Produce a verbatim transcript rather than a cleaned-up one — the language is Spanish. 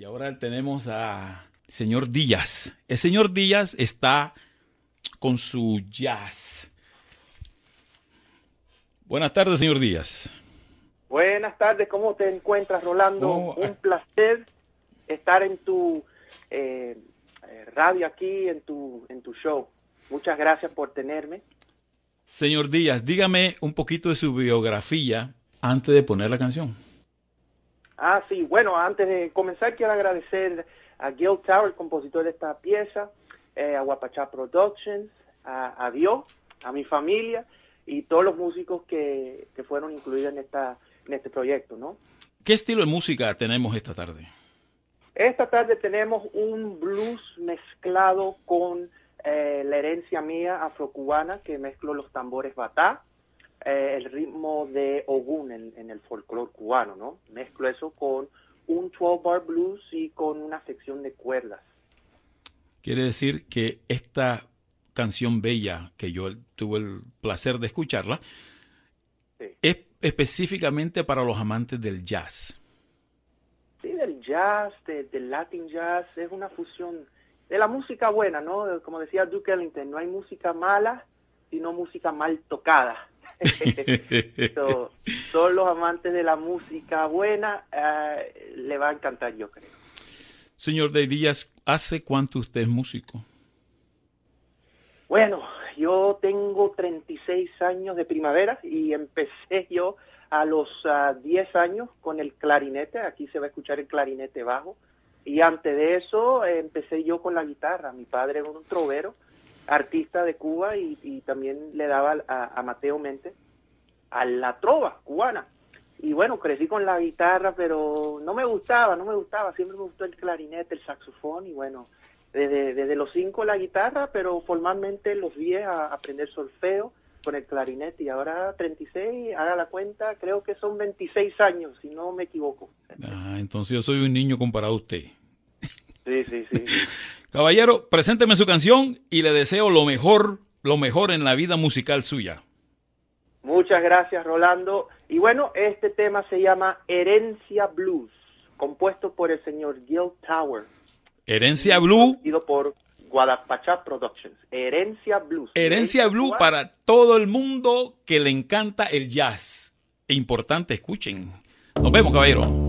Y ahora tenemos a señor Díaz. El señor Díaz está con su jazz. Buenas tardes, señor Díaz. Buenas tardes, ¿cómo te encuentras, Rolando? Oh, Un placer estar en tu eh, radio aquí, en tu, en tu show. Muchas gracias por tenerme. Señor Díaz, dígame un poquito de su biografía antes de poner la canción. Ah, sí, bueno, antes de comenzar quiero agradecer a Gil Tower, el compositor de esta pieza, eh, a Guapachá Productions, a, a Dios, a mi familia y todos los músicos que, que fueron incluidos en, esta, en este proyecto, ¿no? ¿Qué estilo de música tenemos esta tarde? Esta tarde tenemos un blues mezclado con eh, la herencia mía afrocubana, que mezclo los tambores batá, eh, el ritmo de Ogún en, en el folclore cubano, ¿no? Mezclo eso con un doce bar blues y con una sección de cuerdas. Quiere decir que esta canción bella, que yo tuve el placer de escucharla, sí, es específicamente para los amantes del jazz. Sí, del jazz, de, del Latin jazz, es una fusión de la música buena, ¿no? Como decía Duke Ellington, no hay música mala, sino música mal tocada. so, todos los amantes de la música buena uh, le va a encantar, yo creo. Señor de Díaz, ¿hace cuánto usted es músico? Bueno, yo tengo treinta y seis años de primavera y empecé yo a los uh, diez años con el clarinete. Aquí se va a escuchar el clarinete bajo. Y antes de eso eh, empecé yo con la guitarra. Mi padre era un trovero, artista de Cuba, y, y también le daba a, a Mateo Mente a la trova cubana. Y bueno, crecí con la guitarra, pero no me gustaba, no me gustaba. Siempre me gustó el clarinete, el saxofón, y bueno, desde, desde los cinco la guitarra, pero formalmente los diez a aprender solfeo con el clarinete, y ahora treinta y seis, haga la cuenta, creo que son veintiséis años, si no me equivoco. Ah, entonces yo soy un niño comparado a usted. Sí, sí, sí. Caballero, presénteme su canción y le deseo lo mejor, lo mejor en la vida musical suya. Muchas gracias, Rolando. Y bueno, este tema se llama Herencia Blues, compuesto por el señor Gil Tower. Herencia Blue. Producido por Guadapachá Productions. Herencia Blues. Herencia Blue para todo el mundo que le encanta el jazz. Importante, escuchen. Nos vemos, caballero.